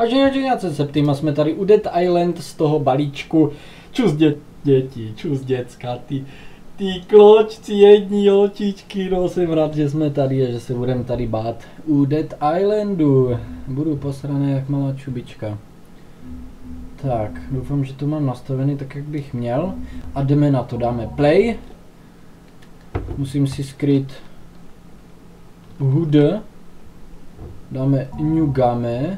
A že septima jsme tady u Dead Island z toho balíčku. Čus děti, čus děcka, ty kločci jední očičky, no jsem rád, že jsme tady a že se budeme tady bát u Dead Islandu. Budu posraný jak malá čubička. Tak, doufám, že to mám nastavený tak, jak bych měl. A jdeme na to, dáme play. Musím si skrýt HUD. Dáme New Game.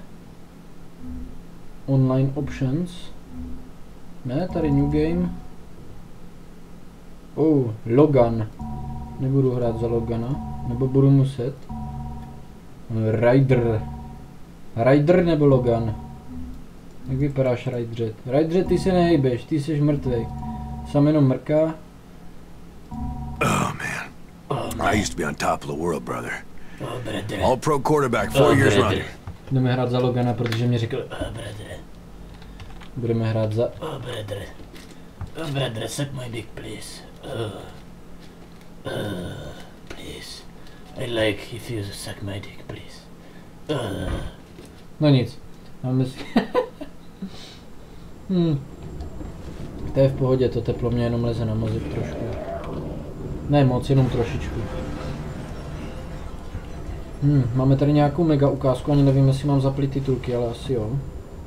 Online Options. Ne, tady New Game. Logan. Nebudu hrát za Logana. Nebo budu muset. Ryder nebo Logan? Jak vypadáš, Ryder? Ryder, ty se nehejbeš, ty jsi mrtvej. Sam jenom mrká. Oh man. I used to be on top of the world, brother. All pro quarterback, 4 years running. Budeme hrát za Logana, protože mi řekl, budeme hrát za... brother, suck my dick, please. Please. I like if you suck my dick, please. No nic. Máme si... To je v pohodě, to teplo mě jenom leze na mozek trošku. Ne moc, jenom trošičku. Máme tady nějakou mega ukázku, ani nevím, jestli mám zaplit titulky, ale asi jo.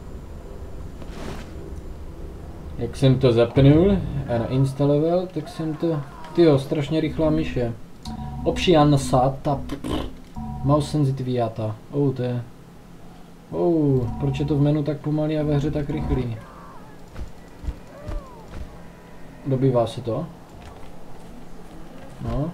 Jak jsem to zapnul a nainstaloval, tak jsem to... Tyjo, strašně rychlá myš je. Option SATA. Mouse sensitiviata. To je... proč je to v menu tak pomalý a ve hře tak rychlý? Dobývá se to? No.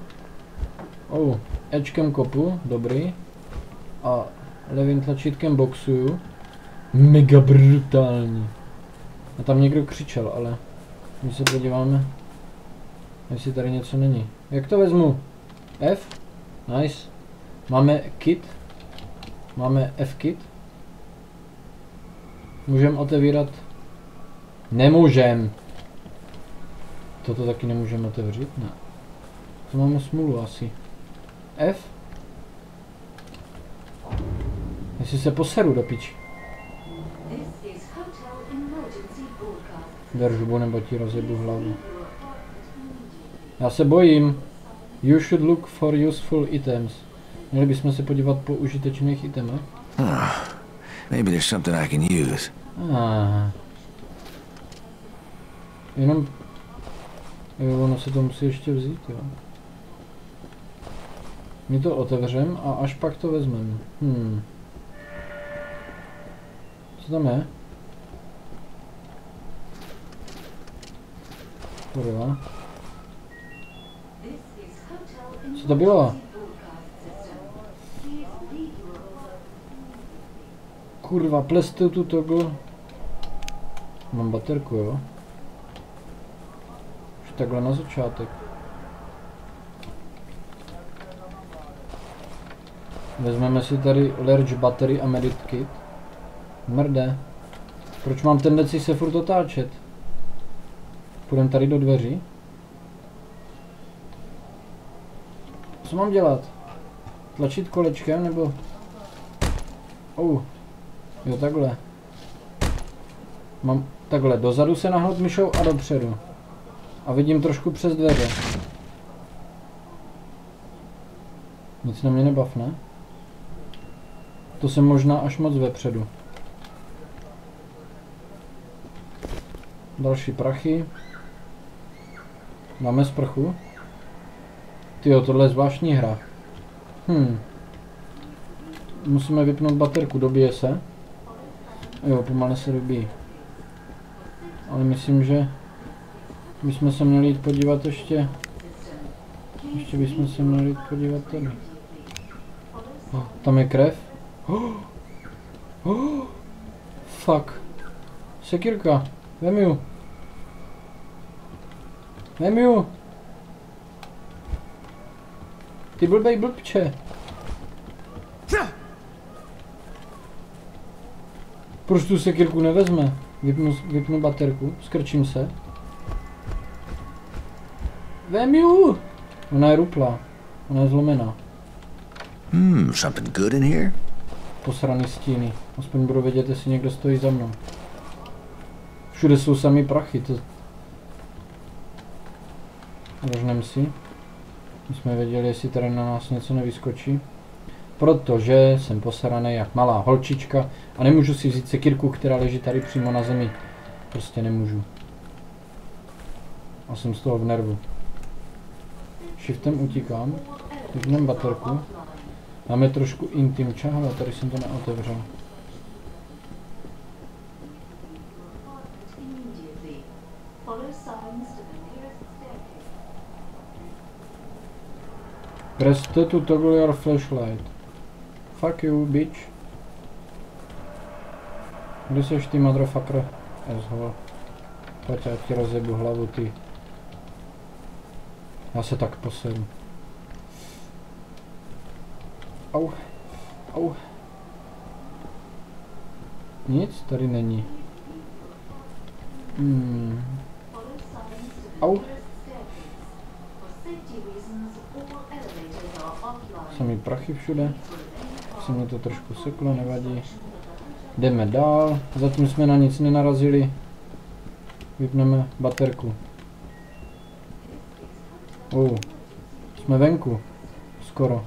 Ečkem kopu, dobrý. A levým tlačítkem boxuju. Mega brutální. A tam někdo křičel, ale my se podíváme, jestli tady něco není. Jak to vezmu? F? Nice. Máme kit. Máme F-kit. Můžeme otevírat? Nemůžem. Toto taky nemůžeme otevřít? Ne. To máme smůlu asi. F? Jestli se poseru do piči. Držbu nebo ti rozjebu hlavu. Já se bojím. You should look for useful items. Měli bychom se podívat po užitečných itemech. Maybe there's something I can use. Jenom... Jo, ono se to musí ještě vzít, jo. My to otevřem a až pak to vezmeme. Co tam je? Kurva. Co to bylo? Kurva, plestu tu toggle. Mám baterku, jo? Už takhle na začátek. Vezmeme si tady large battery a medikit. Mrde. Proč mám tendenci se furt otáčet? Půjdeme tady do dveří. Co mám dělat? Tlačit kolečkem nebo... Jo, takhle. Mám takhle, dozadu se nahnout myšou a dopředu. A vidím trošku přes dveře. Nic na mě nebav, ne? To jsem možná až moc vepředu. Další prachy. Máme sprchu. Tyjo, tohle je zvláštní hra. Musíme vypnout baterku, dobije se. Jo, pomalu se dobíjí. Ale myslím, že bychom se měli jít podívat ještě. Ještě bychom se měli jít podívat tady. Tam je krev. Fuck. Sekírka. Vem ju. Vem ju. Ty blbej blbče. Proč tu sekírku nevezme? Vypnu baterku, skrčím se. Vem ju. Ona je ruplá. Ona je zlomená. Something good in here? posraný stíny. Aspoň budu vědět, jestli někdo stojí za mnou. Všude jsou samý prachy, to... Rožnem si. My jsme věděli, jestli tady na nás něco nevyskočí. Protože jsem posraný jak malá holčička a nemůžu si vzít sekírku, která leží tady přímo na zemi. Prostě nemůžu. A jsem z toho v nervu. Shiftem utíkám. Vypnem baterku. Máme trošku intimča, ale tady jsem to neotevřel. Press to toggle your flashlight. Fuck you, bitch. Kde seš ty, motherfucker? Asshole. Pojď, já ti rozjebu hlavu, ty. Já se tak poseru. Au. Au. Nic tady není. Au. Samý prachy všude. Se mi to trošku seklo, nevadí. Jdeme dál. Zatím jsme na nic nenarazili. Vypneme baterku. Jsme venku. Skoro.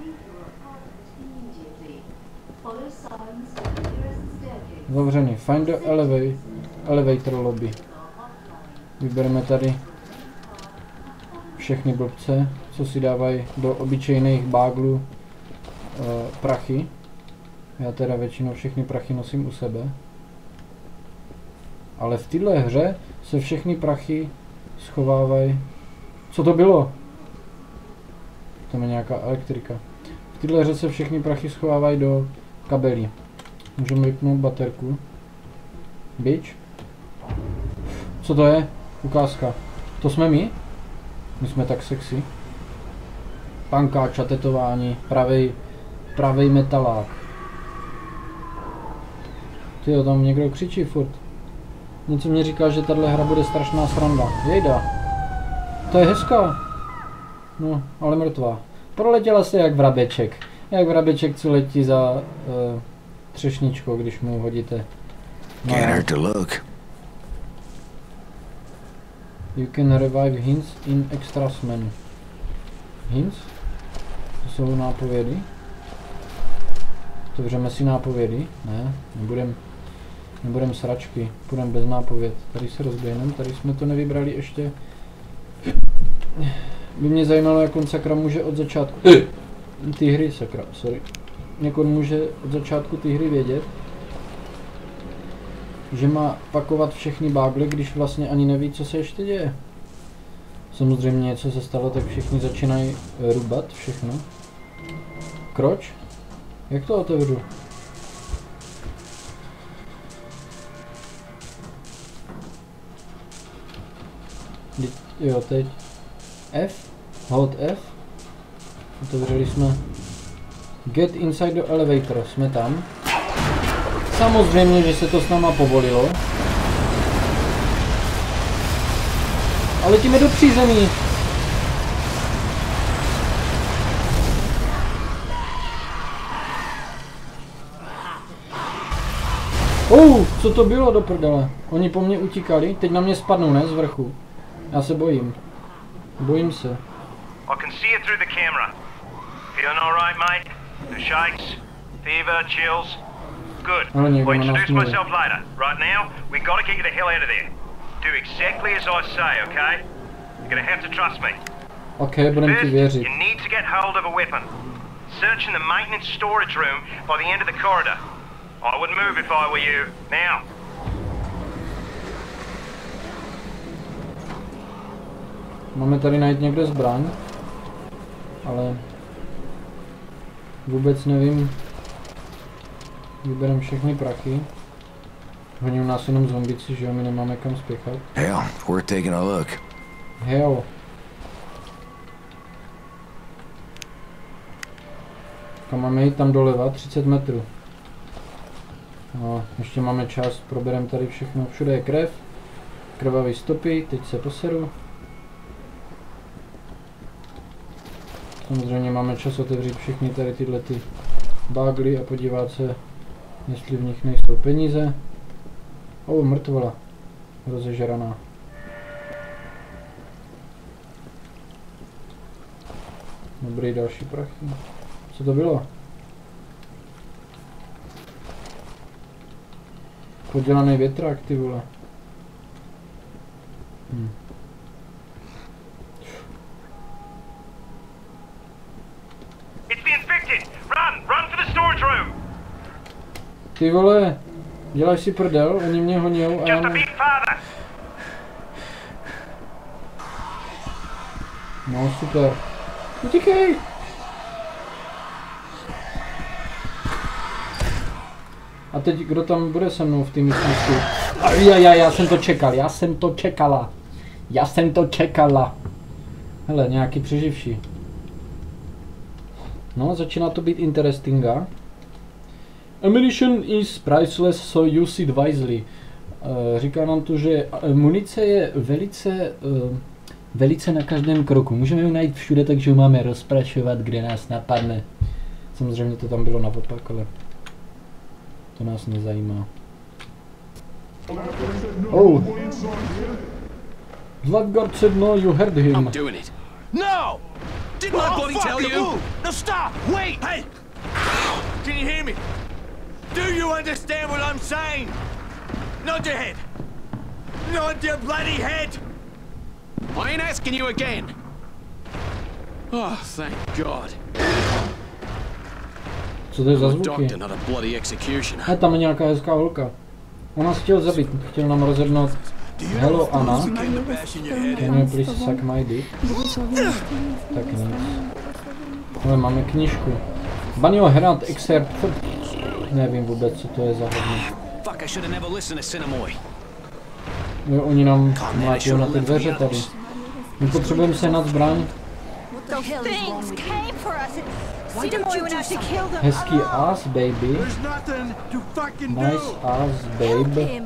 Zavřený. Find the elevator lobby. Vybereme tady všechny blbce, co si dávají do obyčejných báglů prachy. Já teda většinou všechny prachy nosím u sebe. Ale v téhle hře se všechny prachy schovávají. Co to bylo? Tam je nějaká elektrika. V téhle hře se všechny prachy schovávají do kabelí. Můžeme vypnout baterku. Bitch. Co to je? Ukázka. To jsme my? My jsme tak sexy. Pankáča, tetování, pravej metalák. Tyjo, tam někdo křičí furt. Něco mě říká, že tahle hra bude strašná sranda. Jejda. To je hezká. No, ale mrtvá. Proletěla se jak vrabeček. Jak vrabeček, co letí za třešničkou, když mu hodíte. Can't hurt to look. You can revive hints in extras menu. Hints? To jsou nápovědy. Otevřeme si nápovědy. Ne, nebudem sračky. Půjdeme bez nápověd. Tady se rozběhneme, tady jsme to nevybrali ještě. By mě zajímalo, jak on sakra může od začátku ty hry, sakra, sorry. Jak on může od začátku ty hry vědět, že má pakovat všechny bágle, když vlastně ani neví, co se ještě děje. Samozřejmě něco se stalo, tak všichni začínají rubat všechno. Kroč? Jak to otevřu? Jo, teď. F? Hold F? Otevřeli jsme. Get inside the elevator, jsme tam. Samozřejmě, že se to s náma povolilo. Ale letíme do přízemí. Co to bylo do prdele? Oni po mně utíkali, teď na mě spadnou, ne, z vrchu. Já se bojím. Bojím se. I can see it through the camera. Feeling all right, mate? The shakes, fever, chills. Good. I'll introduce myself later. Right now, we gotta get you the hell out of there. Do exactly as I say, okay? You're gonna have to trust me. Okay, budem ti věřit. You need to get hold of a weapon. Search in the maintenance storage room by the end of the corridor. I wouldn't move if I were you. Now. Máme tady najít někde zbraň, ale vůbec nevím. Vybereme všechny prachy. Honí nás jenom zombici, že jo, my nemáme kam spěchat. Hell, we're taking a look. Hell. Kam máme jít? Tam doleva, 30 metrů. No, ještě máme čas, probereme tady všechno. Všude je krev, krvavé stopy, teď se poseru. Samozřejmě máme čas otevřít všechny tady tyhle ty bágly a podívat se, jestli v nich nejsou peníze. Mrtvola. Rozežraná. Dobrý, další prachy. Co to bylo? Podělaný větrák, ty vole. Ty vole, dělaj si prdel, oni mě honějou a já ne... No super. Utíkej! A teď kdo tam bude se mnou v té místnosti? Já jsem to čekala. Hele, nějaký přeživší. No, začíná to být interestinga. Ammunition is priceless, so use it wisely. Říká nám tu, že munice je velice na každém kroku. Můžeme ji najít všude, takže ji máme rozprašovat, kde nás napadne. Samozřejmě to tam bylo naopak, ale to nás nezajímá. Oh! Lifeguard said no, you heard him. I'm doing it. No! Didn't I bloody tell you? No, stop! Wait! Hey! Can you hear me? Do you understand what I'm saying? Nod your head! Nod your bloody head! I ain't asking you again. Oh, thank God. Co to je za zvuky? He, tam je nějaká hezká holka. On nás chtěl zabít, chtěl nám rozhodnout. Hello Anna. Can you please suck my dick? Tak nic. Ale máme knížku. Banio Herald excerpt. Nevím vůbec, co to je za hodně. Jo, oni nám mlátí na ty dveře tady. My potřebujeme se nad zbraň. Hezký ass, baby. Nice ass, babe.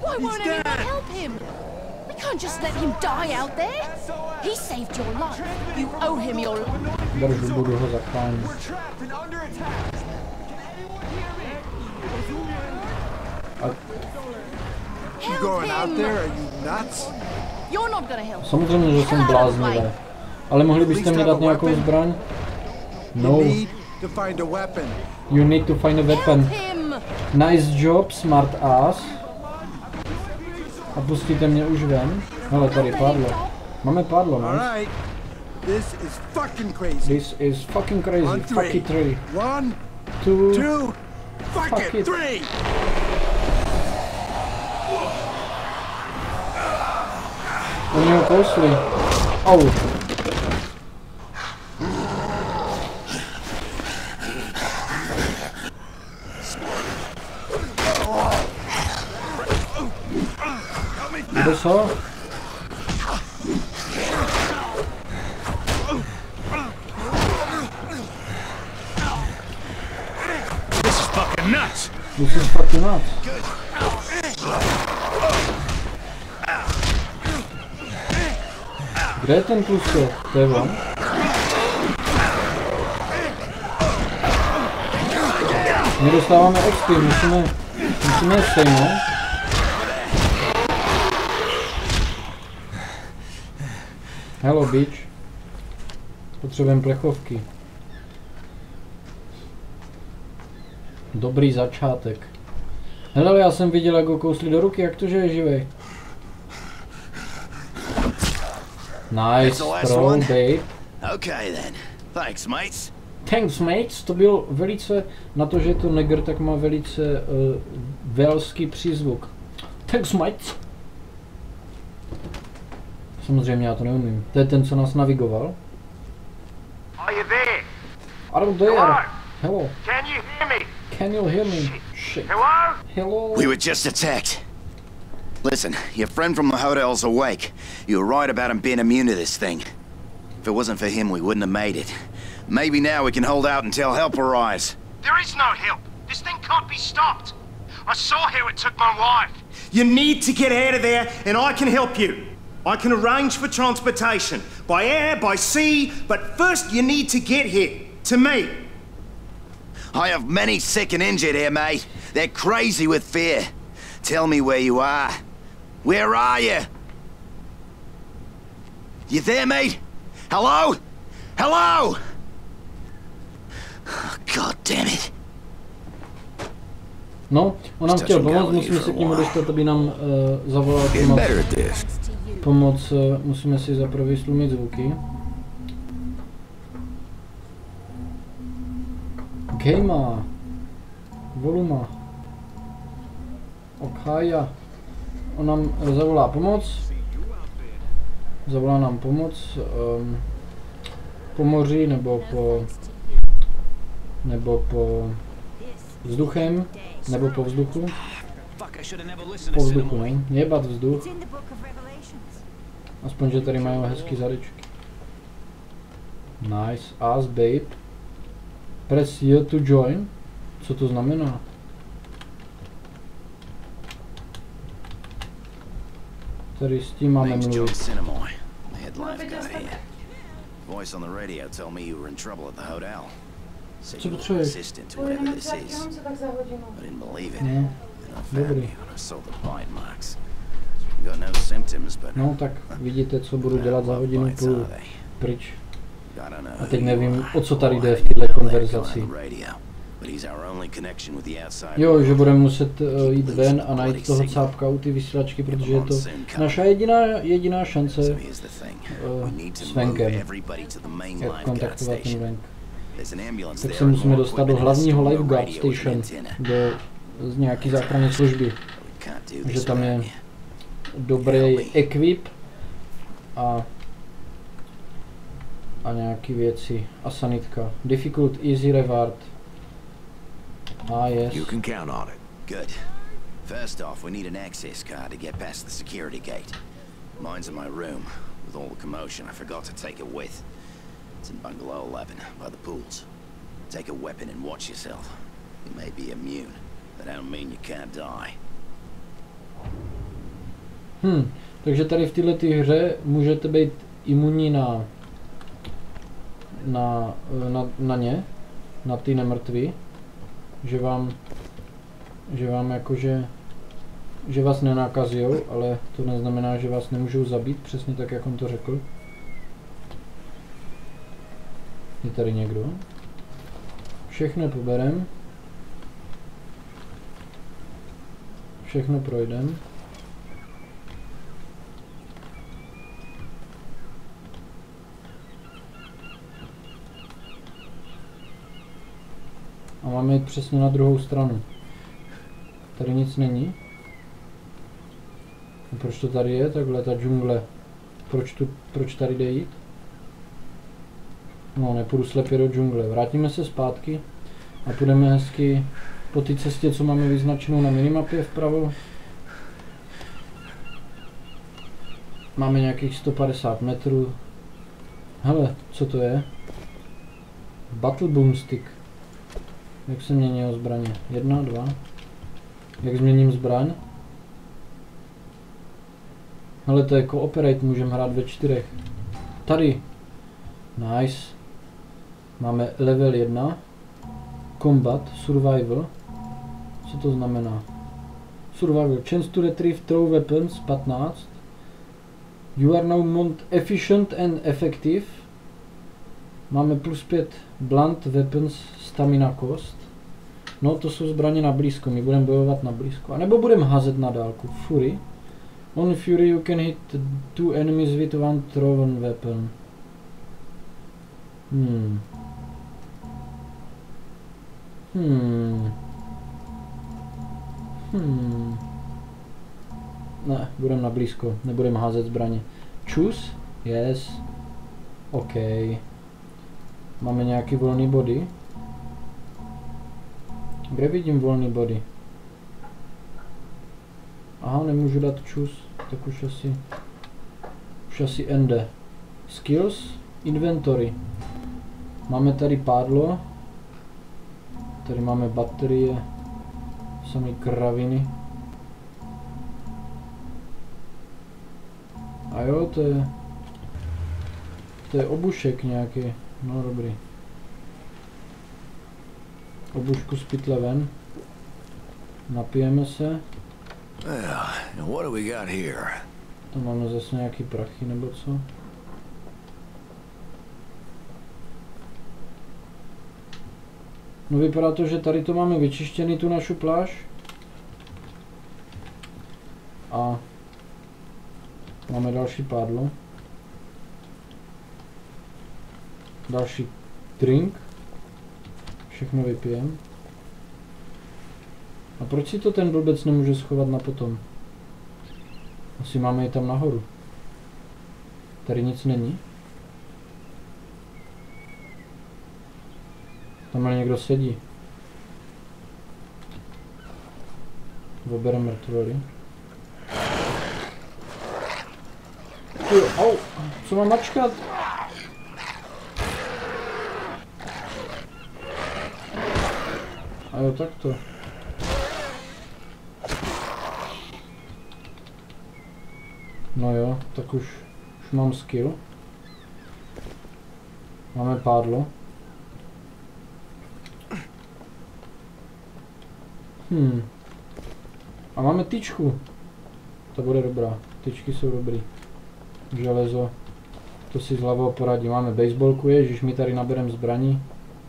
Držu, budu ho zachránit. Samozřejmě, že jsem bláznivý. Ale mohli byste mi dát nějakou zbraň? No. You need to find a weapon. Nice job, smart ass. A pustíte mě už ven. Hele, tady pádlo. Máme pádlo, ne? This is fucking crazy. Fuck it 3. 1, 2, fuck it 3. Oni ho kousli. Au. Kde jsou? This is fucking nuts. This is fucking nuts. Kde je ten klusek? To je on? My dostáváme XP, musíme stejnou. Hello bitch. Potřebujeme plechovky. Dobrý začátek. Hele, já jsem viděl, jak ho kousli do ruky, jak to, že je živej. Nice throw, babe. Okay then. Thanks, mates. Thanks, mates. To byl velice, na to, že je to negr, tak má velice velský přízvuk. Thanks, mates. Samozřejmě já to neumím. To je ten, co nás navigoval. Are you there? I'm there. Hello. Can you hear me? Can you hear me? Shit. Hello? Hello. We were just attacked. Listen, your friend from the hotel's awake. You were right about him being immune to this thing. If it wasn't for him, we wouldn't have made it. Maybe now we can hold out until help arrives. There is no help. This thing can't be stopped. I saw how it took my wife. You need to get out of there, and I can help you. I can arrange for transportation, by air, by sea, but first you need to get here, to me. I have many sick and injured here, mate. They're crazy with fear. Tell me where you are. Where are you? You there, mate? Hello? Hello? Oh, God damn it. No, on nám chtěl pomoct, musíme se k němu dostat, aby nám zavolal pomoc. Musíme si zaprvé slumit zvuky. Gamea. Voluma. Okaja. On nám zavolá pomoc. Zavolá nám pomoc po moři nebo po vzduchem, nebo po vzduchu. Po vzduchu, ne? Jebat vzduch. Aspoň, že tady mají hezký zadečky. Nice. Ask babe. Press here to join. Co to znamená? Tady s tím máme mluvit. Voice on the radio told me you were in trouble at the hotel. Co potřebuješ? Assistant to whatever this is. I didn't believe it. And I found you and I saw the bite marks. You got no symptoms, but no tak vidíte, co budu dělat za hodinu půl pryč. A teď nevím, o co tady jde v této konverzaci. Jo, že budeme muset jít ven a najít toho cápka u ty vysílačky, protože je to naša jediná šance s venkem, jak kontaktovat ten venk. Tak se musíme dostat do hlavního Lifeguard Station, z nějaký záchranné služby, že tam je dobrý equip a nějaký věci a sanitka. Difficult, easy, reward. Yes. You can count on it. Good. First off, we need an access card to get past the security gate. Mine's in my room. With all the commotion, I forgot to take it with. It's in Bungalow 11, by the pools. Take a weapon and watch yourself. You may be immune, but I don't mean you can't die. Takže tady v této hře můžete být imunní na ně, na ty nemrtví, že vám jakože, že vás nenakazujou, ale to neznamená, že vás nemůžou zabít, přesně tak, jak on to řekl. Je tady někdo? Všechno poberem. Všechno projdem. A máme jít přesně na druhou stranu. Tady nic není. A proč to tady je? Takhle ta džungle. Proč tady jde jít? No, nepůjdu slepě do džungle. Vrátíme se zpátky a půjdeme hezky po té cestě, co máme vyznačenou na minimapě vpravo. Máme nějakých 150 metrů. Hele, co to je? Battle boomstick. Jak se mění o zbraně? 1, 2. Jak změním zbraň? Hele, to je cooperate, můžeme hrát ve 4. Tady. Nice. Máme level 1. Combat, survival. Co to znamená? Survival. Chance to retrieve throw weapons, 15. You are now more efficient and effective. Máme plus 5 blunt weapons, stamina cost. No, to jsou zbraně na blízko, my budeme bojovat na blízko. A nebo budeme házet na dálku. Fury. On Fury you can hit 2 enemies with one thrown weapon. Ne, budeme na blízko, nebudeme házet zbraně. Choose? Yes. OK. Máme nějaký volný body? Kde vidím volný body? Aha, nemůžu dát choose, tak už asi ende. Skills, inventory. Máme tady pádlo. Tady máme baterie. Samé kraviny. A jo, to je obušek nějaký. No dobrý. Obušku z pytle ven. Napijeme se. What do we got here? Tam máme zase nějaký prachy nebo co? No vypadá to, že tady to máme vyčištěný, tu našu pláž. A máme další pádlo. Další drink. Všechno vypijem. A proč si to ten blbec nemůže schovat na potom? Asi máme ji tam nahoru. Tady nic není. Tamhle někdo sedí. Obere mrtvoly. Au, co mám mačkat? A jo, takto. No jo, tak už mám skill. Máme pádlo. A máme tyčku. To bude dobrá. Tyčky jsou dobrý. Železo. To si z hlavou poradí. Máme baseballku, ježiš, my tady nabereme zbraní.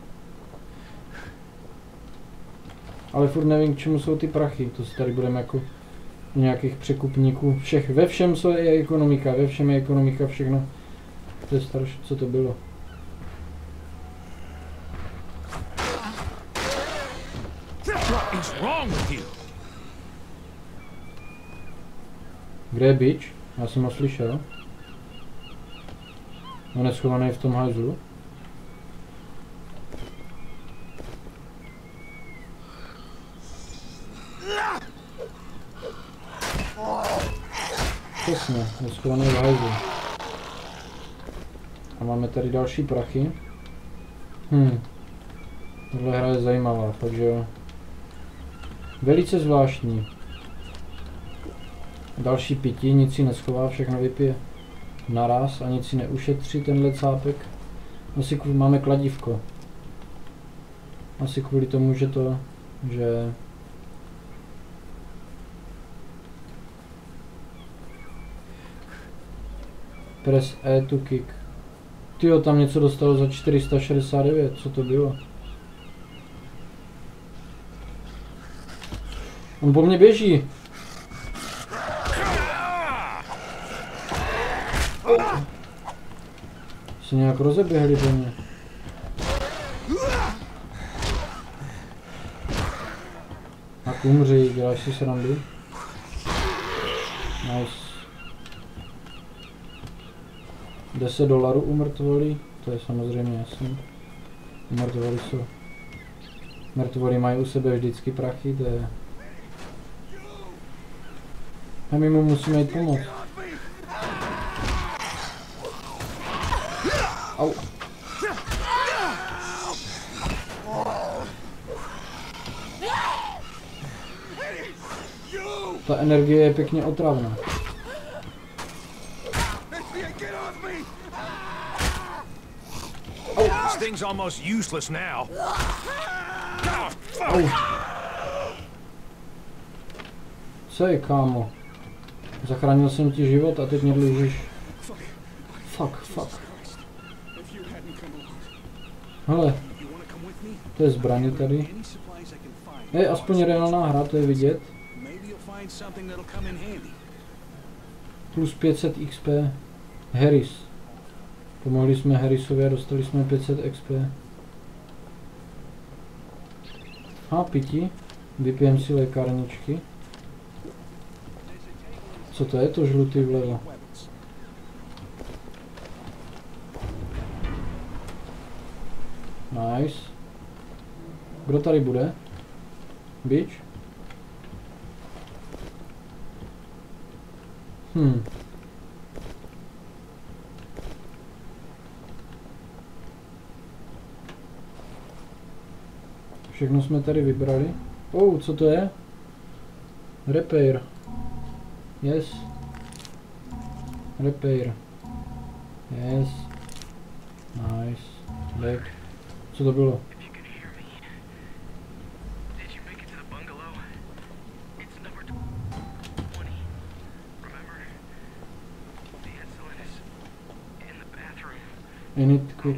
Ale furt nevím, k čemu jsou ty prachy. To si tady budeme jako nějakých překupníků. Ve všem je ekonomika, ve všem je ekonomika, všechno. To je strašné, co to bylo. Kde je bič? Já jsem ho slyšel. On je schovaný v tom hajzlu. Přesně, je schovaný v hajzlu. A máme tady další prachy. Tohle hra je zajímavá, takže jo. Velice zvláštní. Další pití, nic si neschová, všechno vypije naraz a nic si neušetří tenhle cápek. Asi máme kladívko. Asi kvůli tomu, že press E to kick. Tyjo, tam něco dostalo za 469, co to bylo? On po mně běží. Se nějak rozeběhli po mně. Tak umři, děláš si srandu. Nice. $10 umrtvoli, to je samozřejmě jasný. Umrtvoli jsou. Mrtvoli mají u sebe vždycky prachy, to je. A my mu musíme jít pomoct. Au. Ta energie je pěkně otravná. This thing's almost useless now. Au. Co je, kámo? Zachránil jsem ti život a teď mě dlužíš. Fuck. Hele, to je zbraně tady. Je aspoň reálná hra, to je vidět. Plus 500 XP. Harris. Pomohli jsme Harrisovi a dostali jsme 500 XP. A pití. Vypijem si lékárničky. Co to je to žlutý vlevo? Nice. Kdo tady bude? Bitch? Všechno jsme tady vybrali. Co to je? Repair. Yes. Repair. Yes. Nice. Back. Co to bylo? I need quick.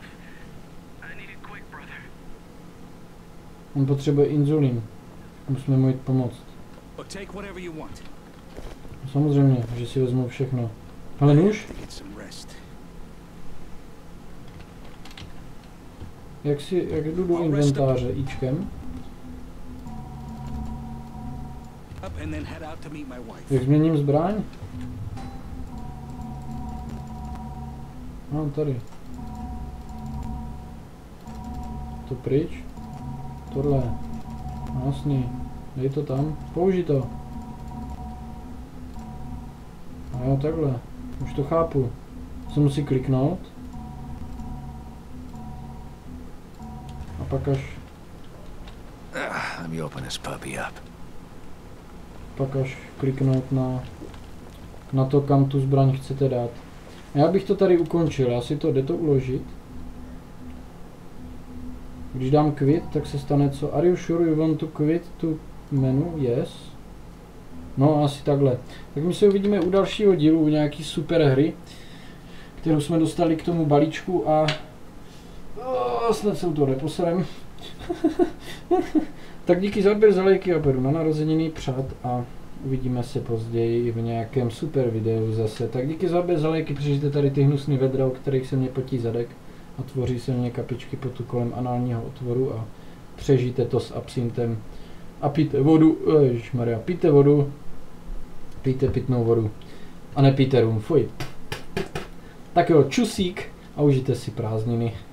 On potřebuje inzulín. Musíme mu jít pomoct. Samozřejmě, že si vezmu všechno. Ale nůž? Jak jdu do inventáře? Ičkem? Jak změním zbraň? No, tady. To pryč. Tohle. Jasný. Dej to tam. Použij to. A jo, takhle. Už to chápu. Se musí kliknout. A pak až... Pak až kliknout na to, kam tu zbraň chcete dát. A já bych to tady ukončil. Já si to, jde to uložit. Když dám quit, tak se stane co? Are you sure you want to quit to menu? Yes. No, asi takhle. Tak my se uvidíme u dalšího dílu, u nějaký super hry, kterou jsme dostali k tomu balíčku a snad se u toho neposerem. Tak díky za odběr, za lajky a beru na narozeniny, přát a uvidíme se později v nějakém super videu zase. Tak díky za odběr, za lajky, přežijte tady ty hnusný vedra, o kterých se mě potí zadek a tvoří se mě kapičky potu kolem análního otvoru a přežijte to s absintem. A pijte vodu, ježišmarja, pijte vodu, pijte pitnou vodu a nepijte rum, fuj. Tak jo, čusík a užijte si prázdniny.